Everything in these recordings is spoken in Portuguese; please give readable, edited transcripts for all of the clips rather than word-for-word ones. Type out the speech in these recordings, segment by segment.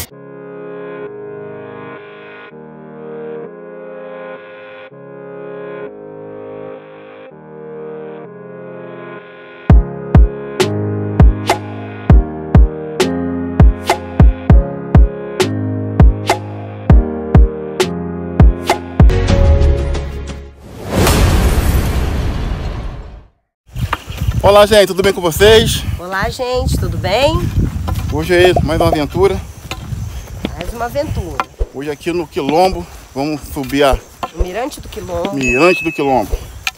Olá, gente, tudo bem com vocês? Olá, gente, tudo bem? Hoje é mais uma aventura. Mais uma aventura. Hoje aqui no Quilombo, vamos subir o Mirante do Quilombo. Mirante do Quilombo.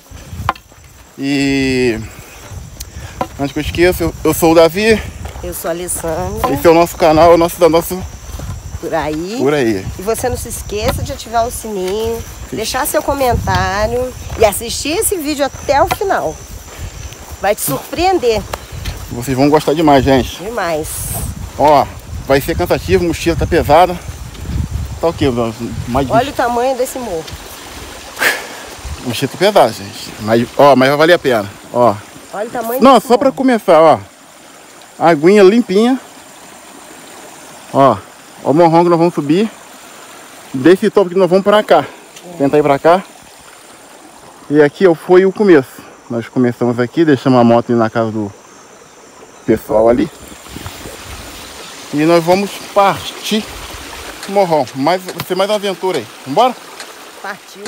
E antes que eu esqueça, eu sou o Davi. Eu sou a Alessandra. Esse é o nosso canal, da nossa Por aí. Por aí. E você não se esqueça de ativar o sininho, deixar seu comentário e assistir esse vídeo até o final. Vai te surpreender. Vocês vão gostar demais, gente. Demais. Ó, vai ser cansativo, a mochila tá pesada. Tá o quê? Olha o tamanho desse morro. Mochila tá pesada, gente. Mas vai valer a pena. Ó. Olha o tamanho Não, desse só morro. pra começar, ó. A aguinha limpinha. Ó o morrão que nós vamos subir. Desse topo que nós vamos pra cá. Tentar ir pra cá. E aqui foi o começo. Nós começamos aqui, deixamos a moto na casa do pessoal ali. E nós vamos partir o morrão. Vai ser mais uma aventura aí. Vambora? Partiu.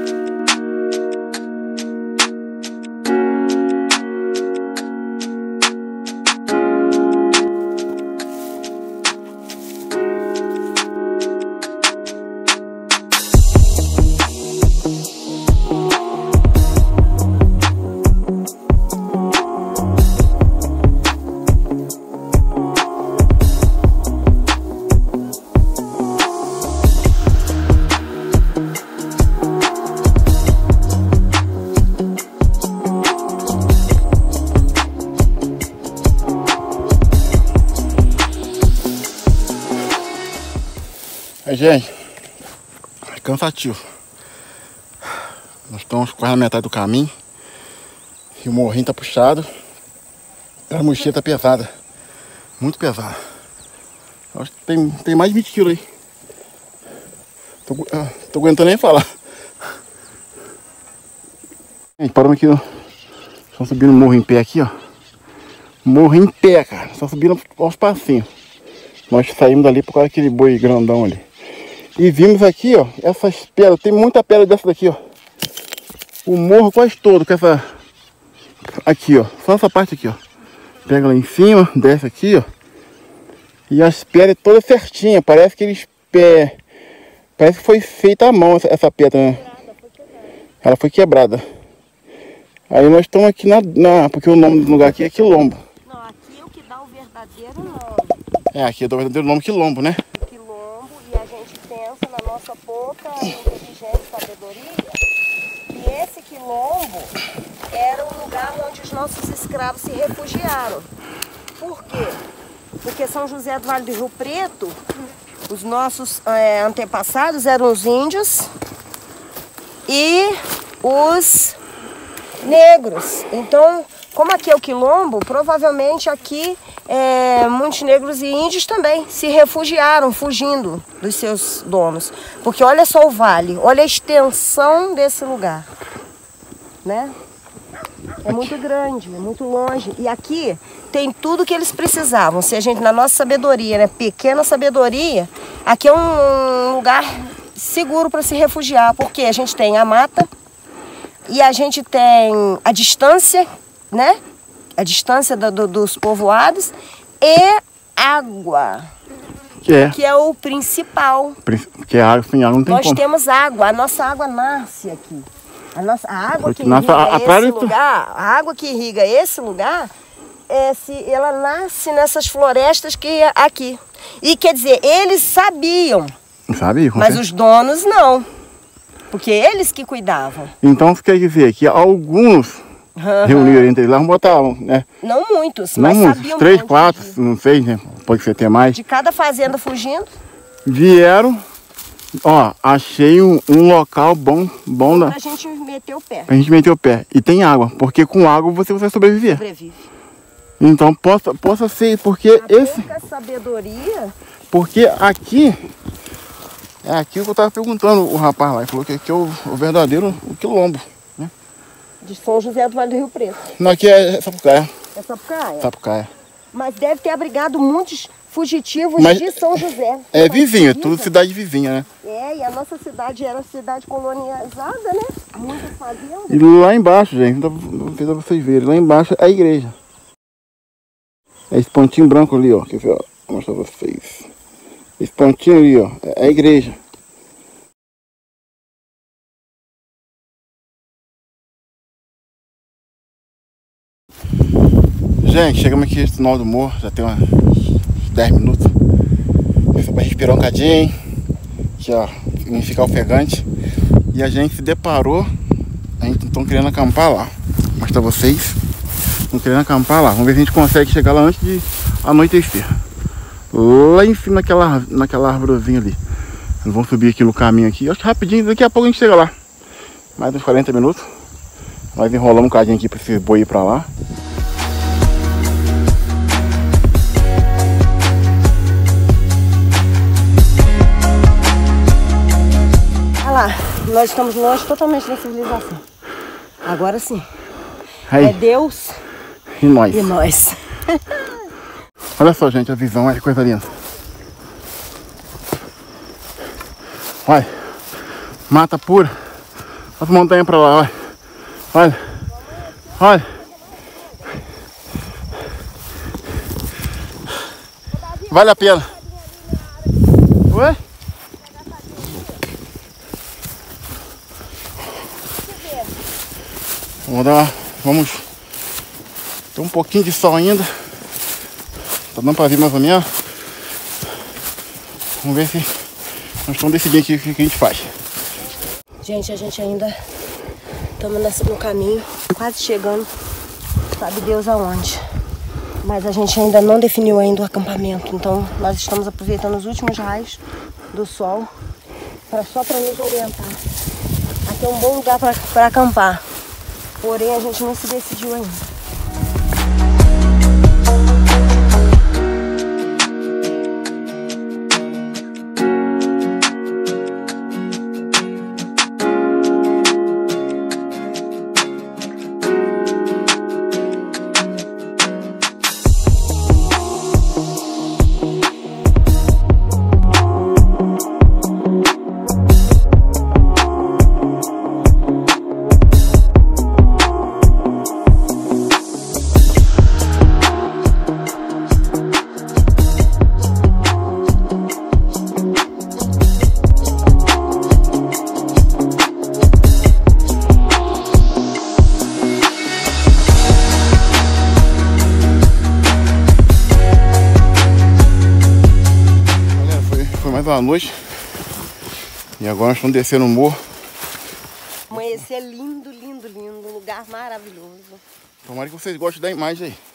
Gente, é cansativo. Nós estamos quase na metade do caminho. E o morrinho tá puxado. A mochila tá pesada. Muito pesada. Acho que tem mais de 20 quilos aí. Tô aguentando nem falar. Gente, paramos aqui. Estamos subindo o morro em pé aqui, ó. Morro em pé, cara. Só subindo aos passinhos. Nós saímos dali por causa daquele boi grandão ali. E vimos aqui, ó, essas pedras. Tem muita pedra dessa daqui, ó. O morro quase todo com essa... Aqui, ó. Só essa parte aqui, ó. Pega lá em cima, desce aqui, ó. E as pedras todas certinhas. Parece que eles... Parece que foi feita à mão essa pedra, né? Ela foi quebrada. Aí nós estamos aqui porque o nome do lugar aqui é Quilombo. Não, aqui é o que dá o verdadeiro nome. Aqui é o verdadeiro nome Quilombo, né? E a gente pensa na nossa pouca inteligência e sabedoria que esse quilombo era o lugar onde os nossos escravos se refugiaram. Por quê? Porque São José do Vale do Rio Preto, os nossos antepassados eram os índios e os negros. Então, como aqui é o quilombo, provavelmente aqui muitos negros e índios também se refugiaram, fugindo dos seus donos. Porque olha só o vale, olha a extensão desse lugar, né? É muito grande, é muito longe. E aqui tem tudo que eles precisavam. Se a gente, na nossa sabedoria, né, pequena sabedoria, aqui é um lugar seguro para se refugiar. Porque a gente tem a mata e a gente tem a distância, né? A distância dos povoados e água, que é o principal. Porque a água, sem água não tem como. Nós temos água, a nossa água nasce aqui. A água que nasce irriga esse lugar, a água que irriga esse lugar, ela nasce nessas florestas que aqui. E quer dizer, eles sabiam, mas os donos não, porque eles que cuidavam. Então isso quer dizer que alguns reuniram entre eles lá, botavam, né? Não muitos, não mas muitos, sabiam 3, 4, não sei, né? Pode ser até mais. De cada fazenda fugindo. Vieram, ó, achei um local bom pra gente meter o pé. Pra gente meter o pé. E tem água, porque com água você vai sobreviver. Sobrevive. Então possa ser, porque esse... pouca sabedoria. Porque aqui... É aqui que eu tava perguntando o rapaz lá. Ele falou que aqui é o verdadeiro quilombo, né? De São José do Vale do Rio Preto. Não, aqui é Sapucaia. É Sapucaia? Sapucaia. Mas deve ter abrigado muitos fugitivos de São José. É vizinho, é tudo cidade vizinha, né? É, e a nossa cidade era cidade colonializada, né? Muitas fazendas. E lá embaixo, gente, não fiz pra vocês verem, lá embaixo é a igreja. É esse pontinho branco ali, ó. Quer ver, ó? Vou mostrar pra vocês. Esse pontinho ali, ó, é a igreja. Gente, chegamos aqui no final do morro, já tem uns 10 minutos. Só pra respirar um cadinho, aqui ó, não ficar ofegante. E a gente se deparou, a gente estão querendo acampar lá. Vou mostrar pra vocês. Estão querendo acampar lá, vamos ver se a gente consegue chegar lá antes de anoitecer. Lá em cima naquela árvorezinha ali. Nós vamos subir aqui no caminho aqui, acho que rapidinho, daqui a pouco a gente chega lá. Mais uns 40 minutos. Nós enrolamos um cadinho aqui pra esse boi ir pra lá. Lá, nós estamos longe totalmente da civilização. Agora sim. Aí. É Deus E nós. e nós. Olha só, gente, a visão, olha que coisa linda. Olha, mata pura. As montanhas pra lá, olha. Olha. Olha. Vale a pena. Ué? Vamos. Tem um pouquinho de sol ainda. Tá dando pra ver mais ou menos. Vamos ver se nós estamos decidindo aqui o que a gente faz. Gente, a gente ainda estamos no caminho, quase chegando, sabe Deus aonde. Mas a gente ainda não definiu ainda o acampamento. Então nós estamos aproveitando os últimos raios do sol só para nos orientar. Aqui é um bom lugar para acampar. Porém, a gente não se decidiu ainda. À noite e agora nós estamos descendo o morro. Amanhecer lindo, lindo, lindo, um lugar maravilhoso. Tomara que vocês gostem da imagem aí.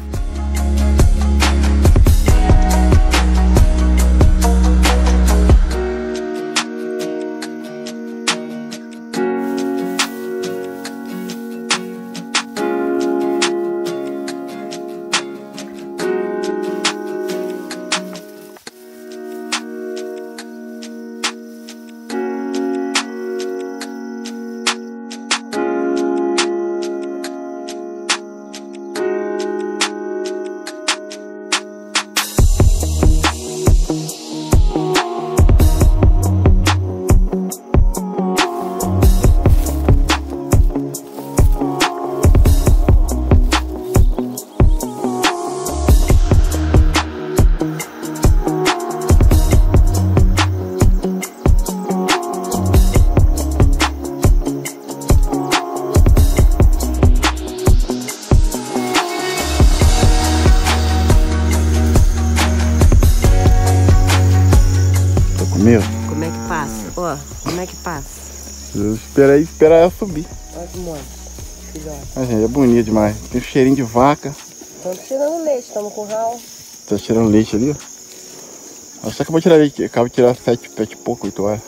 Como é que passa? Ó, como é que passa? Eu esperar ela subir. Olha que monte, filhote. Ah, gente, é bonito demais. Tem um cheirinho de vaca. Estamos tirando leite, estamos com curral. Tá tirando leite ali, ó. Acho que acabou de tirar leite. Acaba de tirar 7 e pouco, 8 horas.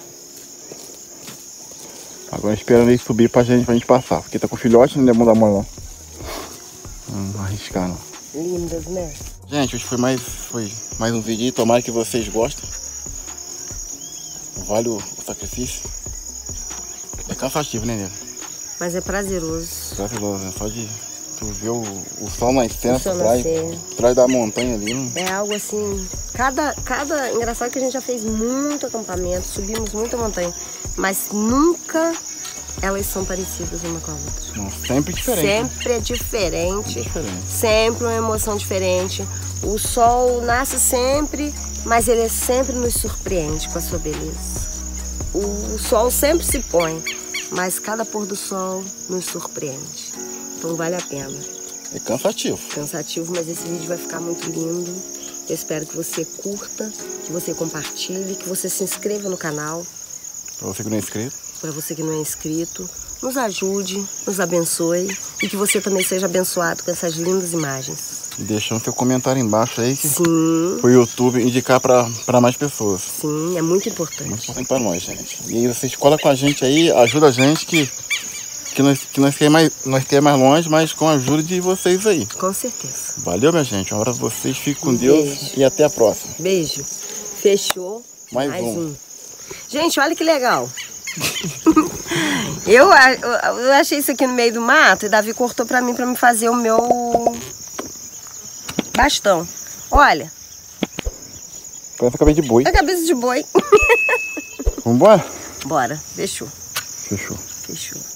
Agora esperando ele subir pra gente passar. Porque tá com filhote, não é bom dar mole não. Não vou arriscar não. Lindas, né? Gente, hoje foi mais um vídeo aí. Tomara que vocês gostem. Vale o sacrifício. É cansativo, né, Nela? Mas é prazeroso. Prazeroso, né? Só de tu ver o sol nascendo atrás da montanha ali. É algo assim... Engraçado que a gente já fez muito acampamento, subimos muita montanha, mas nunca elas são parecidas uma com a outra. Não, sempre diferente. Sempre é diferente. Sempre uma emoção diferente. O sol nasce sempre, mas ele sempre nos surpreende com a sua beleza. O sol sempre se põe, mas cada pôr do sol nos surpreende. Então vale a pena. É cansativo. Cansativo, mas esse vídeo vai ficar muito lindo. Eu espero que você curta, que você compartilhe, que você se inscreva no canal. Para você que não é inscrito. Para você que não é inscrito, nos ajude, nos abençoe e que você também seja abençoado com essas lindas imagens. E deixando seu comentário embaixo aí que sim, o YouTube indicar para mais pessoas. Sim, é muito importante. Muito importante para nós, gente. E aí vocês colam com a gente aí, ajuda a gente que nós queremos mais longe, mas com a ajuda de vocês aí. Com certeza. Valeu, minha gente. Um abraço pra vocês. Fiquem com Deus e até a próxima. Beijo. Fechou. Mais um. Gente, olha que legal. eu achei isso aqui no meio do mato e Davi cortou pra mim fazer o meu bastão. Olha. Parece a cabeça de boi. É a cabeça de boi. Vambora? Bora. Fechou. Fechou. Fechou.